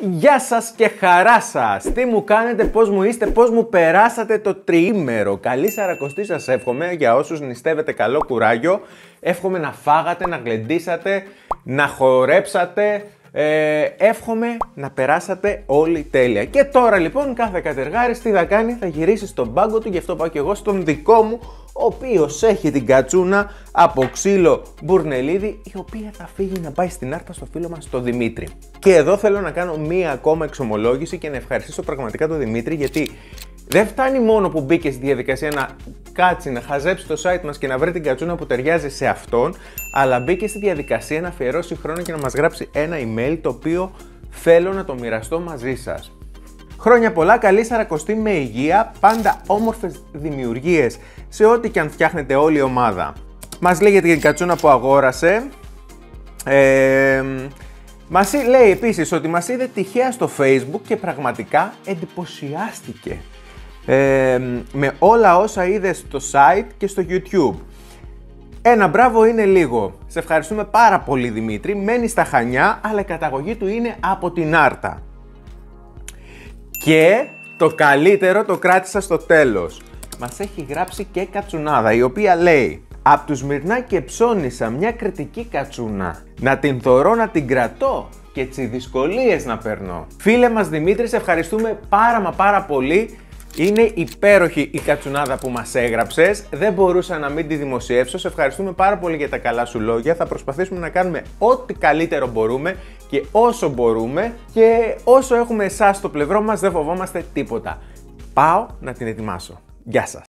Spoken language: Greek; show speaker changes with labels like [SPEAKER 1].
[SPEAKER 1] Γεια σας και χαρά σας! Τι μου κάνετε, πώς μου είστε, πώς μου περάσατε το τριήμερο? Καλή Σαρακοστή σας εύχομαι, για όσους νηστεύετε καλό κουράγιο. Εύχομαι να φάγατε, να γλεντήσατε, να χορέψατε. Εύχομαι να περάσατε όλοι τέλεια. Και τώρα λοιπόν κάθε κατεργάρης τι θα κάνει? Θα γυρίσει στον πάγκο του, γι' αυτό πάω και εγώ στον δικό μου, ο οποίος έχει την κατσούνα από ξύλο μπουρνελίδι, η οποία θα φύγει να πάει στην άρτα στο φίλο μας τον Δημήτρη. Και εδώ θέλω να κάνω μία ακόμα εξομολόγηση και να ευχαριστήσω πραγματικά τον Δημήτρη, γιατί δεν φτάνει μόνο που μπήκε στη διαδικασία να κάτσει, να χαζέψει το site μας και να βρει την κατσούνα που ταιριάζει σε αυτόν, αλλά μπήκε στη διαδικασία να αφιερώσει χρόνο και να μας γράψει ένα email το οποίο θέλω να το μοιραστώ μαζί σας. Χρόνια πολλά, καλή Σαρακοστή με υγεία, πάντα όμορφες δημιουργίες σε ό,τι και αν φτιάχνετε όλη η ομάδα. Μας λέει για την κατσούνα που αγόρασε. Μας λέει επίσης ότι μας είδε τυχαία στο Facebook και πραγματικά εντυπωσιάστηκε με όλα όσα είδε στο site και στο YouTube. Ένα μπράβο είναι λίγο. Σε ευχαριστούμε πάρα πολύ Δημήτρη, μένει στα Χανιά, αλλά η καταγωγή του είναι από την Άρτα. Και το καλύτερο το κράτησα στο τέλος. Μας έχει γράψει και κατσουνάδα, η οποία λέει: «Απ' του Σμυρνά και ψώνισα μια κριτική κατσούνα. Να την θωρώ, να την κρατώ και τσι δυσκολίες να περνώ». Φίλε μας Δημήτρη, σε ευχαριστούμε πάρα πολύ. Είναι υπέροχη η κατσουνάδα που μας έγραψες. Δεν μπορούσα να μην τη δημοσιεύσω. Σε ευχαριστούμε πάρα πολύ για τα καλά σου λόγια. Θα προσπαθήσουμε να κάνουμε ό,τι καλύτερο μπορούμε και όσο μπορούμε. Και όσο έχουμε εσάς στο πλευρό μας, δεν φοβόμαστε τίποτα. Πάω να την ετοιμάσω. Γεια σας.